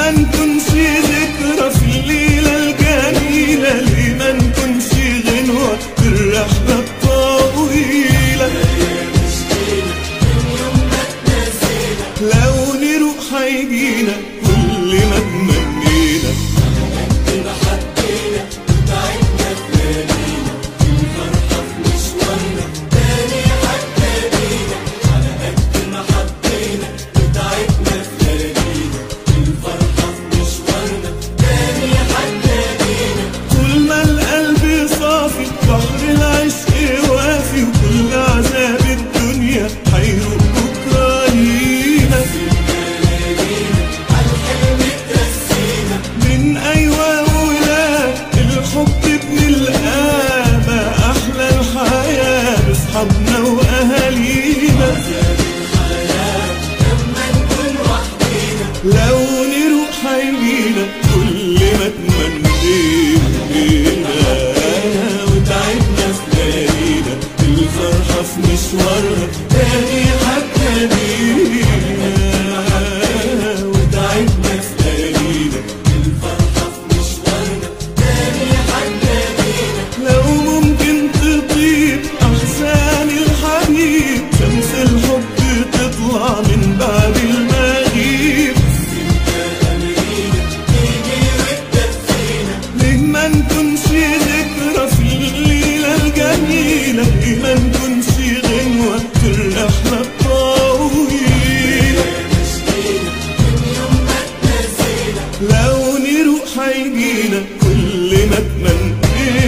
ما نكونش ذكرى في الليلة الجميلة، ليه ما نكونش غنوة في الرحلة الطويلة. لو نروح هيجينا كل ما تمنينا، طول ما القلب صافي بحر العشق وافي، وكل عذاب الدنيا هيروح بكرة لينا. من أيوة ولا الحب بنلقاه، ما أحلى الحياة بصحابنا وأهالينا. لو نروح هيجينا كل ما تمنينا، وتعبنا في ليالينا الفرحة في مشوارها تاني هتلاقينا. وتعبنا في ليالينا الفرحة في مشوارنا تاني هتلاقينا. لو ممكن تطيب أحزان الحبيب، شمس الحب تطلع من بعد المغيب. ما نكونش ذكرى في الليلة الجميلة، ما نكونش غنوة في الرحلة الطويلة. لو نروح هيجينا كل ما تمنينا.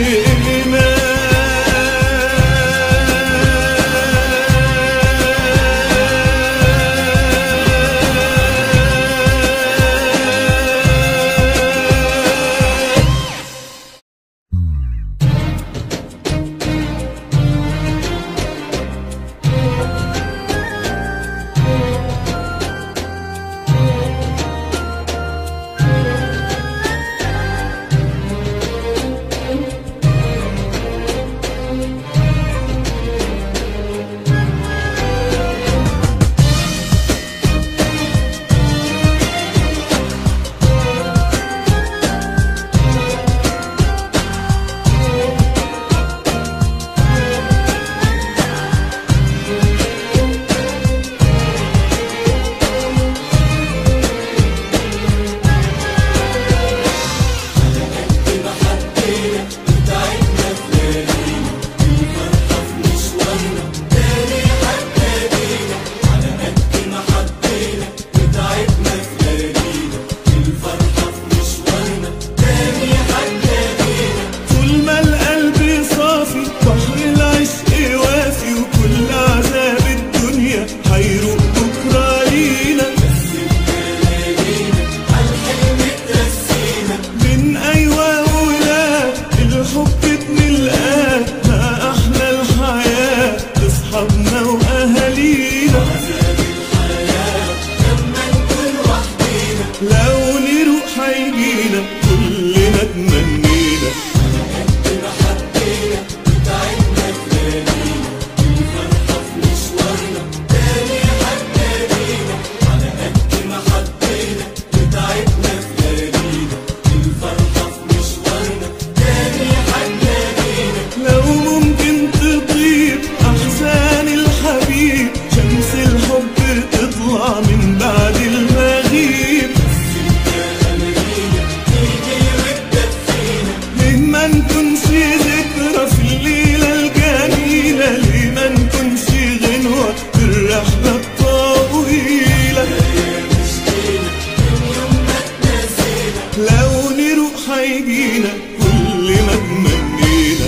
لو نروح هيجينا كل ما تمنينا. لو ممكن تطيب أحزان الحبيب، شمس الحب تطلع من بعد المغيب. ليه ما نكونش ذكرى في الليلة الجميلة، ليه ما نكونش غنوة في الرحلة الطويلة. لو نروح هيجينا كل ما تمنينا.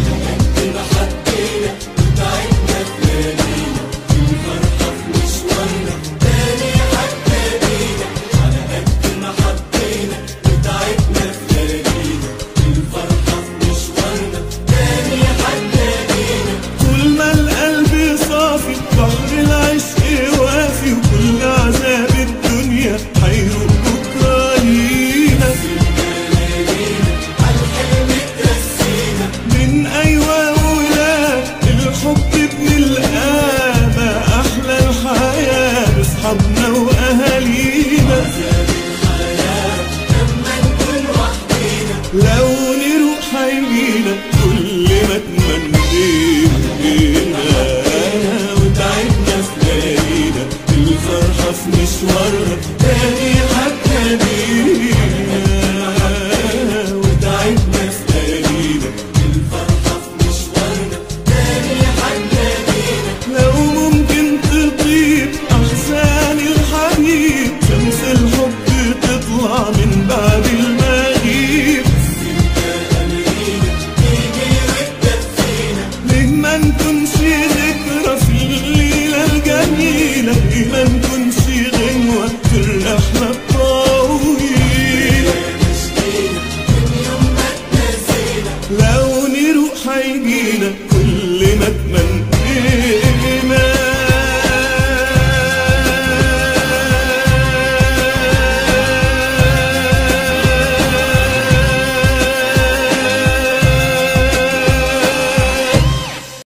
طول ما القلب صافي بحر العشق وافي، وكل عذاب الدنيا هيروح بكرة لينا. لو